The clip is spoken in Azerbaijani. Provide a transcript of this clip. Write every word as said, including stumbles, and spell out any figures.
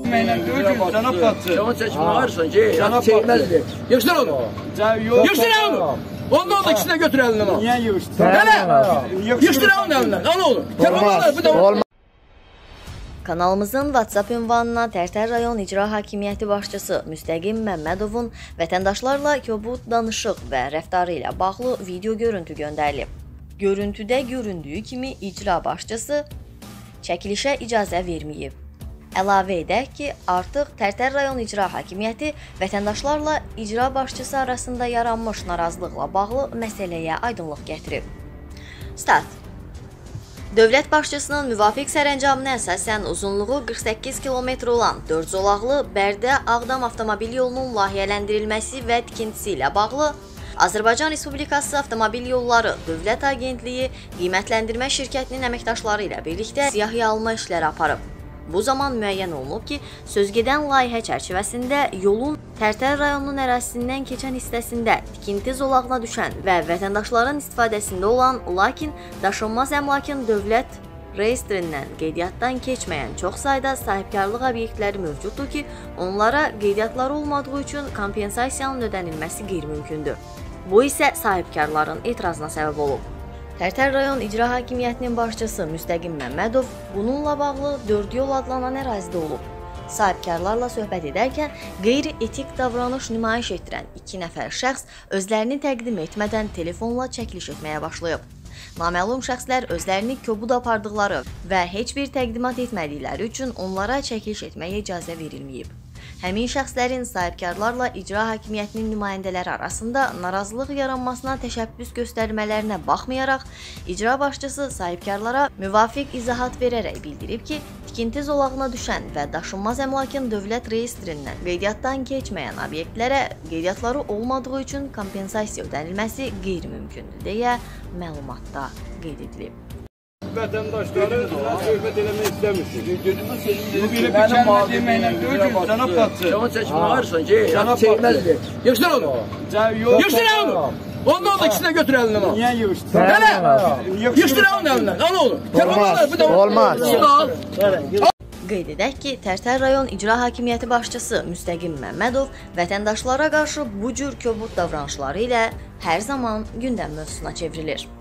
Cənab Patçı. Cənab çəkmə ayırsan ki, çəkməzdir. Yığışdır onu. Yığışdır onu. Ondan da ikisine götür elinden al. Niye yığışdır? Hele. Yığışdır onun elinden. Al oğlum. Olmaz. Kanalımızın WhatsApp ünvanına Tərtər rayon İcra Hakimiyyəti başçısı Müstəqim Məmmədovun vətəndaşlarla kobud danışıq və rəftarı ilə bağlı video görüntü göndərilib. Görüntüdə göründüyü kimi icra başçısı çəkilişə icazə verməyib. Əlavə edək ki, artıq Tərtər rayon İcra Hakimiyyəti vətəndaşlarla icra başçısı arasında yaranmış narazılıqla bağlı məsələyə aydınlıq gətirib. Start. Dövlət başçısının müvafiq sərəncamına əsasən uzunluğu qırx səkkiz kilometr olan dörd zolaqlı Bərdə-Ağdam avtomobil yolunun layihələndirilməsi və tikintisi ilə bağlı Azərbaycan Respublikası Avtomobil Yolları Dövlət Agentliyi qiymətləndirmə şirkətinin əməkdaşları ilə birlikdə siyahıya alma işləri aparıb. Bu zaman müəyyən olunub ki, sözgedən layihə çərçivəsində yolun Tərtər rayonunun ərazisindən keçən hissəsində tikinti zolağına düşən və vətəndaşların istifadəsində olan, lakin daşınmaz əmlakın dövlət reyestrindən qeydiyyatdan keçməyən çox sayda sahibkarlıq obyektləri mövcuddur ki, onlara qeydiyyatları olmadığı üçün kompensasiyanın ödənilməsi qeyri-mümkündür. Bu isə sahibkarların etirazına səbəb olub. Tərtər rayon İcra Hakimiyyətinin başçısı Müstəqim Məmmədov bununla bağlı dörd yol adlanan ərazidə olub. Sahibkarlarla söhbət edərkən qeyri-etik davranış nümayiş etdirən iki nəfər şəxs özlərini təqdim etmədən telefonla çəkiliş etməyə başlayıb. Naməlum şəxslər özlərini kobud apardıqları və heç bir təqdimat etmədikləri üçün onlara çəkiliş etməyə icazə verilməyib. Həmin şəxslərin sahibkarlarla İcra Hakimiyyətinin nümayəndələri arasında narazılıq yaranmasına təşəbbüs göstərmələrinə baxmayaraq, icra başçısı sahibkarlara müvafiq izahat verərək bildirib ki, tikinti zolağına düşən və daşınmaz əmlakın dövlət reyestrindən qeydiyyatdan keçməyən obyektlərə qeydiyyatları olmadığı üçün kompensasiya ödənilməsi qeyri-mümkündür deyə məlumatda qeyd edilib. Vətəndaşları söhbət eləmək istəmişsiniz. Bu belə bir kəlmə deməklə deyil ki, Cənab Patçı. Cənab çəkmə ayırsan ki, çəkməzdir. Yığışdır onu. Yığışdır onu. Ondan da ikisine götür elinden al. Niye yığışdır? Hele. Yığışdır onun elinden. Al oğlum. Olmaz. Olmaz. Qeyd edək ki, Tərtər rayon İcra Hakimiyyəti başçısı Müstəqim Məmmədov vətəndaşlara qarşı bu cür kobud davranışları ilə hər zaman gündəm mövzusuna çevrilir.